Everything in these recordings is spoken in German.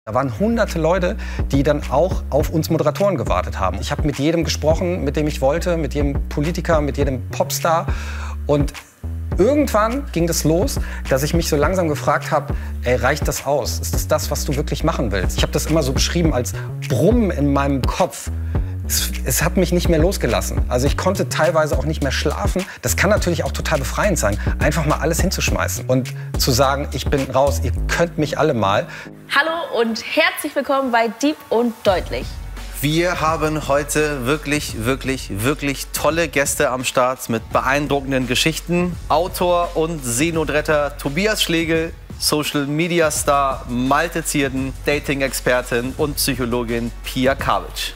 Da waren hunderte Leute, die dann auch auf uns Moderatoren gewartet haben. Ich habe mit jedem gesprochen, mit dem ich wollte, mit jedem Politiker, mit jedem Popstar. Und irgendwann ging das los, dass ich mich so langsam gefragt habe, ey, reicht das aus? Ist das das, was du wirklich machen willst? Ich habe das immer so beschrieben als Brummen in meinem Kopf. Es hat mich nicht mehr losgelassen. Also ich konnte teilweise auch nicht mehr schlafen. Das kann natürlich auch total befreiend sein, einfach mal alles hinzuschmeißen und zu sagen, ich bin raus, ihr könnt mich alle mal. Hallo und herzlich willkommen bei Deep und Deutlich. Wir haben heute wirklich tolle Gäste am Start mit beeindruckenden Geschichten. Autor und Seenotretter Tobias Schlegel, Social-Media-Star Malte Zierden, Dating-Expertin und Psychologin Pia Kavic.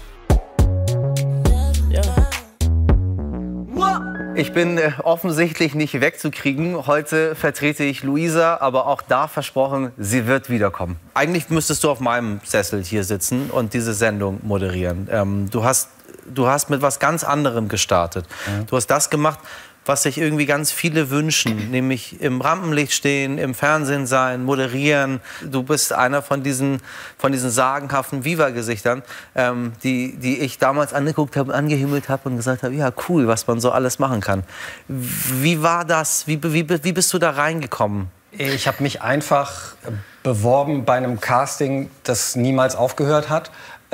Ich bin offensichtlich nicht wegzukriegen. Heute vertrete ich Luisa, aber auch da versprochen, sie wird wiederkommen. Eigentlich müsstest du auf meinem Sessel hier sitzen und diese Sendung moderieren. Du hast mit was ganz anderem gestartet. Ja. Du hast das gemacht, was sich irgendwie ganz viele wünschen, nämlich im Rampenlicht stehen, im Fernsehen sein, moderieren. Du bist einer von diesen sagenhaften Viva-Gesichtern, die ich damals angeguckt habe, angehimmelt habe und gesagt habe, ja cool, was man so alles machen kann. Wie war das? Wie bist du da reingekommen? Ich habe mich einfach beworben bei einem Casting, das niemals aufgehört hat.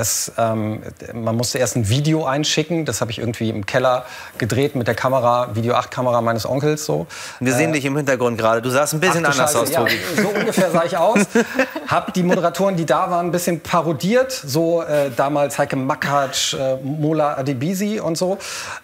Man musste erst ein Video einschicken, das habe ich irgendwie im Keller gedreht mit der Kamera, Video-8-Kamera meines Onkels. So. Wir sehen dich im Hintergrund gerade, du sahst ein bisschen anders aus, Tobi. Ja, so ungefähr sah ich aus. Habe die Moderatoren, die da waren, ein bisschen parodiert, so damals Heike Makatsch, Mola Adebisi und so.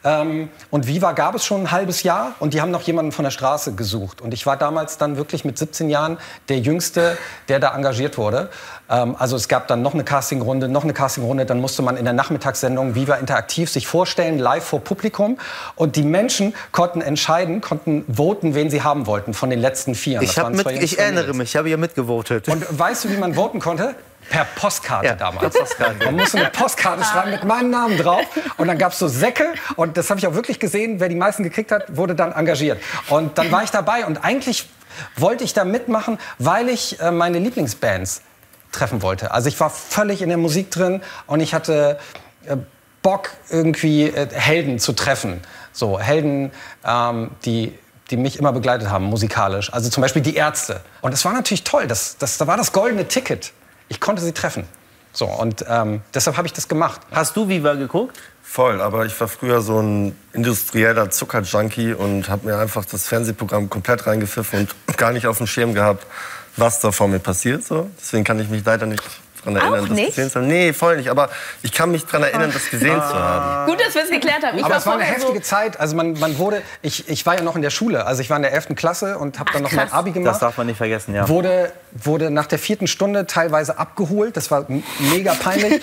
Und Viva gab es schon ein halbes Jahr und die haben noch jemanden von der Straße gesucht. Und ich war damals dann wirklich mit 17 Jahren der Jüngste, der da engagiert wurde. Also es gab dann noch eine Castingrunde, dann musste man in der Nachmittagssendung Viva Interaktiv sich vorstellen, live vor Publikum. Und die Menschen konnten entscheiden, konnten voten, wen sie haben wollten von den letzten 4. Ich erinnere mich, ich habe ja mitgevotet. Und weißt du, wie man voten konnte? Per Postkarte damals. Per Postkarte. Man musste eine Postkarte schreiben mit meinem Namen drauf. Und dann gab es so Säcke. Und das habe ich auch wirklich gesehen. Wer die meisten gekriegt hat, wurde dann engagiert. Und dann war ich dabei. Und eigentlich wollte ich da mitmachen, weil ich meine Lieblingsbands treffen wollte. Also ich war völlig in der Musik drin und ich hatte Bock, irgendwie Helden zu treffen. So Helden, die mich immer begleitet haben, musikalisch. Also zum Beispiel die Ärzte. Und das war natürlich toll. Da war das goldene Ticket. Ich konnte sie treffen. So, und deshalb habe ich das gemacht. Hast du Viva geguckt? Voll, aber ich war früher so ein industrieller Zuckerjunkie und habe mir einfach das Fernsehprogramm komplett reingepfiffen und gar nicht auf dem Schirm gehabt, was da vor mir passiert. So. Deswegen kann ich mich leider nicht daran erinnern, das gesehen zu haben. Nee, voll nicht. Aber ich kann mich daran erinnern, das gesehen zu haben. Gut, dass wir es geklärt haben. Aber es war eine heftige Zeit. Also man wurde, ich war ja noch in der Schule. Also ich war in der 11. Klasse und habe dann noch mein Abi gemacht. Das darf man nicht vergessen, ja. Wurde nach der 4. Stunde teilweise abgeholt. Das war mega peinlich.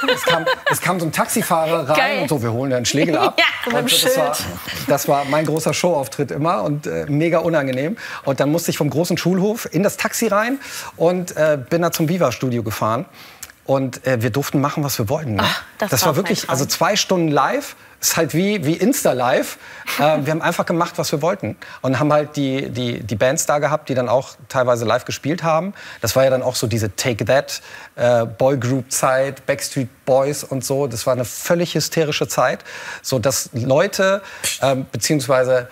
es kam so ein Taxifahrer rein. Geil. Und so, wir holen einen Schlegel ab. Ja, und das war mein großer Showauftritt immer und mega unangenehm. Und dann musste ich vom großen Schulhof in das Taxi rein und bin da zum Viva-Studio gefahren. Und wir durften machen, was wir wollten. Ne? Ach, das war wirklich, also 2 Stunden live. Ist halt wie Insta-Live. Wir haben einfach gemacht, was wir wollten. Und haben halt die Bands da gehabt, die dann auch teilweise live gespielt haben. Das war ja dann auch so diese Take That, Boygroup-Zeit, Backstreet Boys und so. Das war eine völlig hysterische Zeit. So dass Leute, beziehungsweise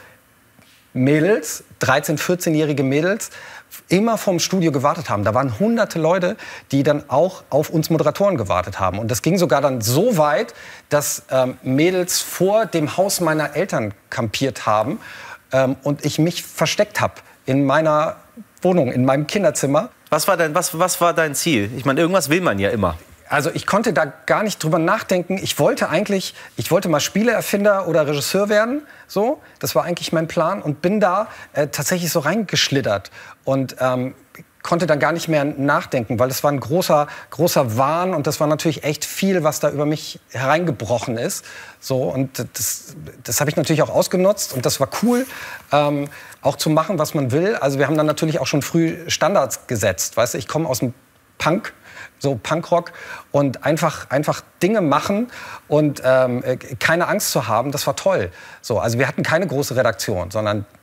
Mädels, 13-, 14-jährige Mädels, immer vom Studio gewartet haben. Da waren hunderte Leute, die dann auch auf uns Moderatoren gewartet haben. Und das ging sogar dann so weit, dass Mädels vor dem Haus meiner Eltern kampiert haben und ich mich versteckt habe in meiner Wohnung, in meinem Kinderzimmer. Was war dein Ziel? Ich meine, irgendwas will man ja immer. Also ich konnte da gar nicht drüber nachdenken. Ich wollte mal Spieleerfinder oder Regisseur werden. So, das war eigentlich mein Plan und bin da tatsächlich so reingeschlittert und konnte dann gar nicht mehr nachdenken, weil es war ein großer Wahn und das war natürlich echt viel, was da über mich hereingebrochen ist. So, und das habe ich natürlich auch ausgenutzt und das war cool, auch zu machen, was man will. Also wir haben dann natürlich auch schon früh Standards gesetzt. Weißt du, ich komme aus dem Punk. So Punkrock und einfach Dinge machen und keine Angst zu haben, das war toll. So, also wir hatten keine große Redaktion, sondern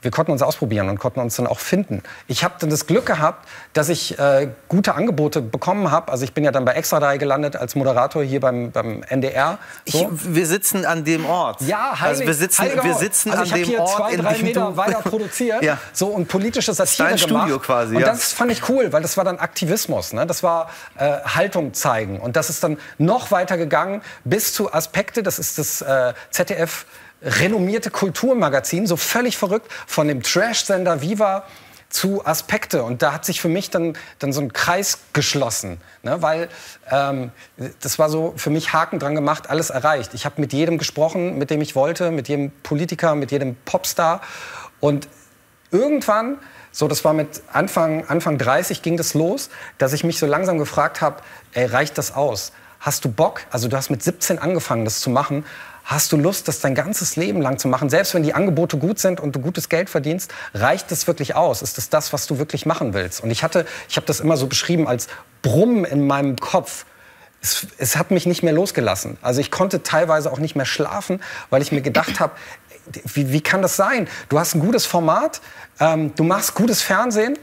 wir konnten uns ausprobieren und konnten uns dann auch finden. Ich habe dann das Glück gehabt, dass ich gute Angebote bekommen habe. Also ich bin ja dann bei Extra 3 gelandet als Moderator hier beim NDR. So. Wir sitzen an dem Ort. Ja, also wir sitzen also an dem Ort, ich habe hier 2-3 Meter weiter produziert ja. so, und politische Satire gemacht. Studio quasi, und ja. das fand ich cool, weil das war dann Aktivismus. Ne? Das war Haltung zeigen. Und das ist dann noch weiter gegangen bis zu Aspekte. Das ist das ZDF renommierte Kulturmagazin, so völlig verrückt, von dem Trash-Sender Viva zu Aspekte. Und da hat sich für mich dann so ein Kreis geschlossen. Ne? Weil das war so für mich Haken dran gemacht, alles erreicht. Ich habe mit jedem gesprochen, mit dem ich wollte, mit jedem Politiker, mit jedem Popstar. Und irgendwann, so das war mit Anfang 30, ging das los, dass ich mich so langsam gefragt habe, reicht das aus? Hast du Bock? Also du hast mit 17 angefangen, das zu machen. Hast du Lust, das dein ganzes Leben lang zu machen? Selbst wenn die Angebote gut sind und du gutes Geld verdienst, reicht das wirklich aus? Ist das das, was du wirklich machen willst? Und ich habe das immer so beschrieben als Brummen in meinem Kopf. Es hat mich nicht mehr losgelassen. Also ich konnte teilweise auch nicht mehr schlafen, weil ich mir gedacht habe, wie kann das sein? Du hast ein gutes Format, du machst gutes Fernsehen,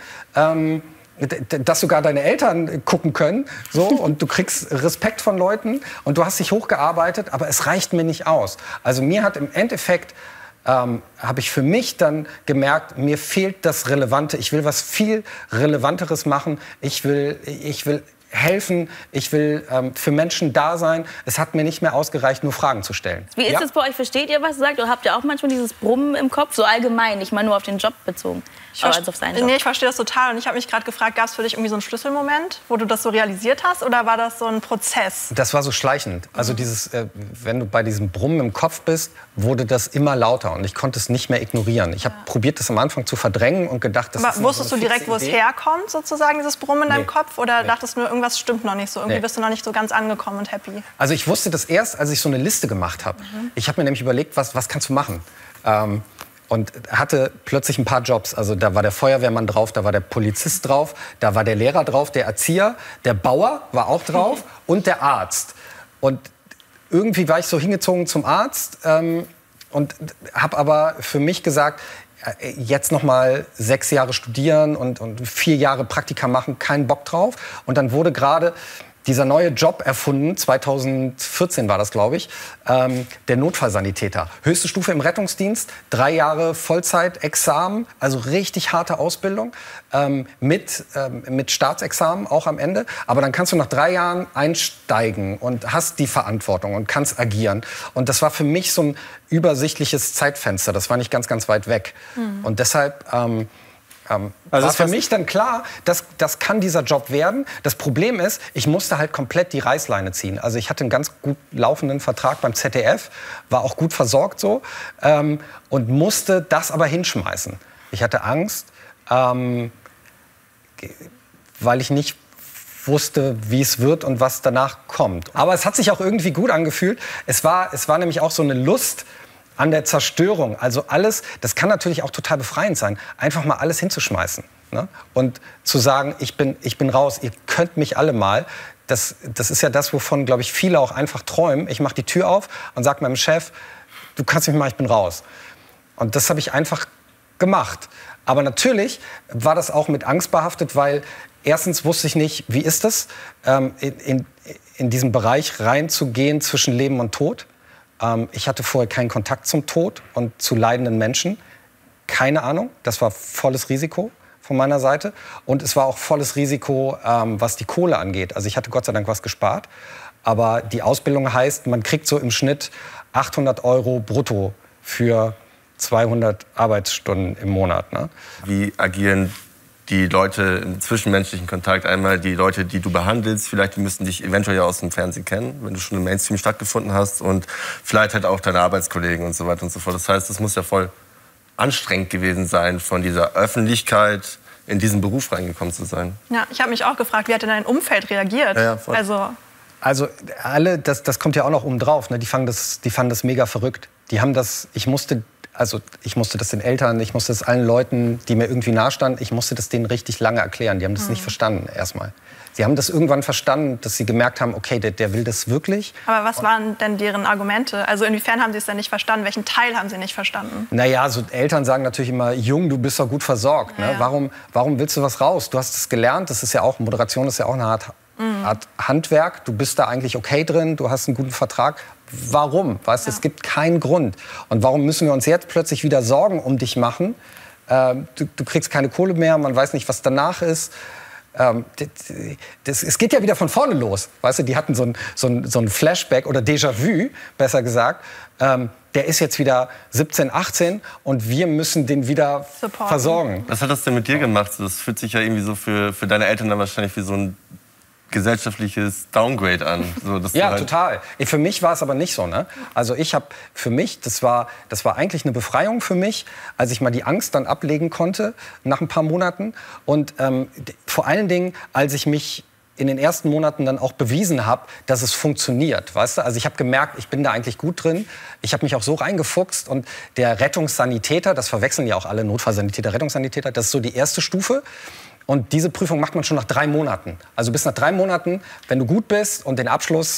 dass sogar deine Eltern gucken können, so, und du kriegst Respekt von Leuten und du hast dich hochgearbeitet, aber es reicht mir nicht aus. Also mir hat im Endeffekt, habe ich für mich dann gemerkt, mir fehlt das Relevante. Ich will was viel Relevanteres machen. Ich will helfen, ich will für Menschen da sein. Es hat mir nicht mehr ausgereicht, nur Fragen zu stellen. Wie ist es bei euch? Versteht ihr, was ihr sagt? Oder habt ihr auch manchmal dieses Brummen im Kopf? So allgemein, nicht mal nur auf den Job bezogen. Also auf seinen Job. Nee, ich verstehe das total. Und ich habe mich gerade gefragt, gab es für dich irgendwie so einen Schlüsselmoment, wo du das so realisiert hast? Oder war das so ein Prozess? Das war so schleichend. Also wenn du bei diesem Brummen im Kopf bist, wurde das immer lauter. Und ich konnte es nicht mehr ignorieren. Ich habe probiert, das am Anfang zu verdrängen und gedacht, das ist Aber wusstest du direkt, wo es herkommt, sozusagen, dieses Brummen in deinem Kopf? Oder dachtest du nur, irgendwas stimmt noch nicht so? Irgendwie bist du noch nicht so ganz angekommen und happy? Also ich wusste das erst, als ich so eine Liste gemacht habe. Ich habe mir nämlich überlegt, was kannst du machen? Und hatte plötzlich ein paar Jobs. Also da war der Feuerwehrmann drauf, da war der Polizist drauf, da war der Lehrer drauf, der Erzieher, der Bauer war auch drauf und der Arzt. Und irgendwie war ich so hingezogen zum Arzt und habe aber für mich gesagt, jetzt noch mal 6 Jahre studieren und 4 Jahre Praktika machen, keinen Bock drauf. Und dann wurde gerade dieser neue Job erfunden, 2014 war das, glaube ich, der Notfallsanitäter. Höchste Stufe im Rettungsdienst, 3 Jahre Vollzeit-Examen, also richtig harte Ausbildung, mit Staatsexamen auch am Ende. Aber dann kannst du nach 3 Jahren einsteigen und hast die Verantwortung und kannst agieren. Und das war für mich so ein übersichtliches Zeitfenster, das war nicht ganz, ganz weit weg. Und deshalb war für mich dann klar, das kann dieser Job werden. Das Problem ist, ich musste halt komplett die Reißleine ziehen. Also ich hatte einen ganz gut laufenden Vertrag beim ZDF, war auch gut versorgt so und musste das aber hinschmeißen. Ich hatte Angst, weil ich nicht wusste, wie es wird und was danach kommt. Aber es hat sich auch irgendwie gut angefühlt. Es war nämlich auch so eine Lust an der Zerstörung. Also alles, das kann natürlich auch total befreiend sein, einfach mal alles hinzuschmeißen. Ne? Und zu sagen, ich bin raus, ihr könnt mich alle mal. Das ist ja das, wovon, glaube ich, viele auch einfach träumen. Ich mache die Tür auf und sage meinem Chef, du kannst mich mal, ich bin raus. Und das habe ich einfach gemacht. Aber natürlich war das auch mit Angst behaftet, weil erstens wusste ich nicht, wie ist es, in diesen Bereich reinzugehen zwischen Leben und Tod. Ich hatte vorher keinen Kontakt zum Tod und zu leidenden Menschen. Keine Ahnung, das war volles Risiko von meiner Seite. Und es war auch volles Risiko, was die Kohle angeht. Also ich hatte Gott sei Dank was gespart. Aber die Ausbildung heißt, man kriegt so im Schnitt 800 € brutto für 200 Arbeitsstunden im Monat. Ne? Wie agieren die Leute im zwischenmenschlichen Kontakt? Einmal die Leute, die du behandelst, vielleicht die müssten dich eventuell ja aus dem Fernsehen kennen, wenn du schon im Mainstream stattgefunden hast, und vielleicht halt auch deine Arbeitskollegen und so weiter und so fort. Das heißt, es muss ja voll anstrengend gewesen sein, von dieser Öffentlichkeit in diesen Beruf reingekommen zu sein. Ja, ich habe mich auch gefragt, wie hat denn dein Umfeld reagiert? Ja, voll. Also alle, das kommt ja auch noch oben drauf, ne? Die fanden das mega verrückt. Die haben das, ich musste das den Eltern, ich musste das allen Leuten, die mir irgendwie nahestanden, ich musste das denen richtig lange erklären. Die haben das nicht verstanden erstmal. Sie haben das irgendwann verstanden, dass sie gemerkt haben, okay, der will das wirklich. Aber was waren denn deren Argumente? Also inwiefern haben sie es denn nicht verstanden? Welchen Teil haben sie nicht verstanden? Naja, so Eltern sagen natürlich immer, Jung, du bist doch gut versorgt. Ne? Ja. Warum willst du was raus? Du hast es gelernt, das ist ja auch, Moderation ist ja auch eine Art Handwerk. Du bist da eigentlich okay drin, du hast einen guten Vertrag. Warum? Weißt du, es gibt keinen Grund. Und warum müssen wir uns jetzt plötzlich wieder Sorgen um dich machen? Du kriegst keine Kohle mehr, man weiß nicht, was danach ist. Es geht ja wieder von vorne los. Weißt du, die hatten so ein Flashback oder Déjà-vu, besser gesagt. Der ist jetzt wieder 17, 18 und wir müssen den wieder versorgen. Was hat das denn mit dir gemacht? Das fühlt sich ja irgendwie so für deine Eltern dann wahrscheinlich wie so ein gesellschaftliches Downgrade an. So, dass Ja, du halt total. Für mich war es aber nicht so. Ne? Also ich habe für mich, das war eigentlich eine Befreiung für mich, als ich mal die Angst dann ablegen konnte nach ein paar Monaten. Und vor allen Dingen, als ich mich in den ersten Monaten dann auch bewiesen habe, dass es funktioniert. Weißt du? Also ich habe gemerkt, ich bin da eigentlich gut drin. Ich habe mich auch so reingefuchst. Und der Rettungssanitäter, das verwechseln ja auch alle, Notfallsanitäter, Rettungssanitäter, das ist so die erste Stufe. Und diese Prüfung macht man schon nach 3 Monaten. Also bis nach 3 Monaten, wenn du gut bist und den Abschluss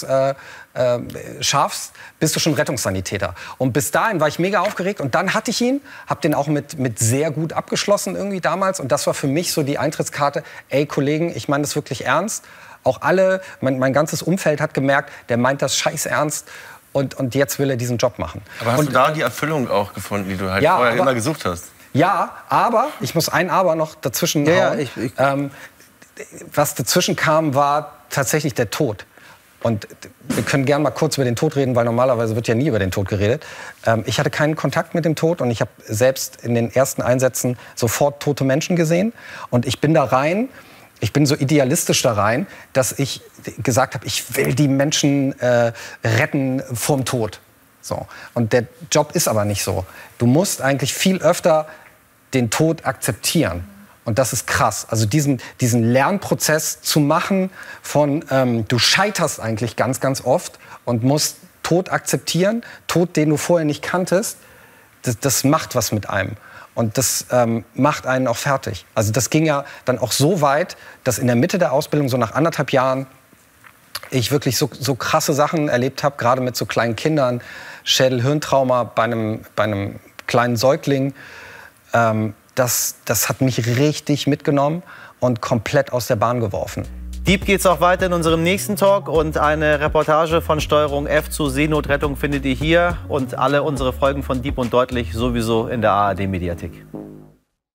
schaffst, bist du schon Rettungssanitäter. Und bis dahin war ich mega aufgeregt. Und dann hatte ich ihn, habe den auch mit sehr gut abgeschlossen irgendwie damals. Und das war für mich so die Eintrittskarte. Ey, Kollegen, ich meine das wirklich ernst. Auch alle, mein ganzes Umfeld hat gemerkt, der meint das scheiß ernst. Und jetzt will er diesen Job machen. Aber hast du da die Erfüllung auch gefunden, die du halt vorher immer gesucht hast? Ja, aber, ich muss ein Aber noch dazwischen hauen. Was dazwischen kam, war tatsächlich der Tod. Und wir können gerne mal kurz über den Tod reden, weil normalerweise wird ja nie über den Tod geredet. Ich hatte keinen Kontakt mit dem Tod und ich habe selbst in den ersten Einsätzen sofort tote Menschen gesehen. Und ich bin da rein, ich bin so idealistisch da rein, dass ich gesagt habe, ich will die Menschen retten vorm Tod. So. Und der Job ist aber nicht so. Du musst eigentlich viel öfter den Tod akzeptieren. Und das ist krass. Also diesen Lernprozess zu machen von, du scheiterst eigentlich ganz, ganz oft und musst Tod akzeptieren. Tod, den du vorher nicht kanntest, das macht was mit einem. Und das macht einen auch fertig. Also das ging ja dann auch so weit, dass in der Mitte der Ausbildung, so nach 1,5 Jahren, ich wirklich so krasse Sachen erlebt habe, gerade mit so kleinen Kindern, Schädel-Hirntrauma bei einem kleinen Säugling. Das hat mich richtig mitgenommen und komplett aus der Bahn geworfen. Deep geht's auch weiter in unserem nächsten Talk und eine Reportage von Steuerung F zu Seenotrettung findet ihr hier und alle unsere Folgen von Deep und Deutlich sowieso in der ARD-Mediathek.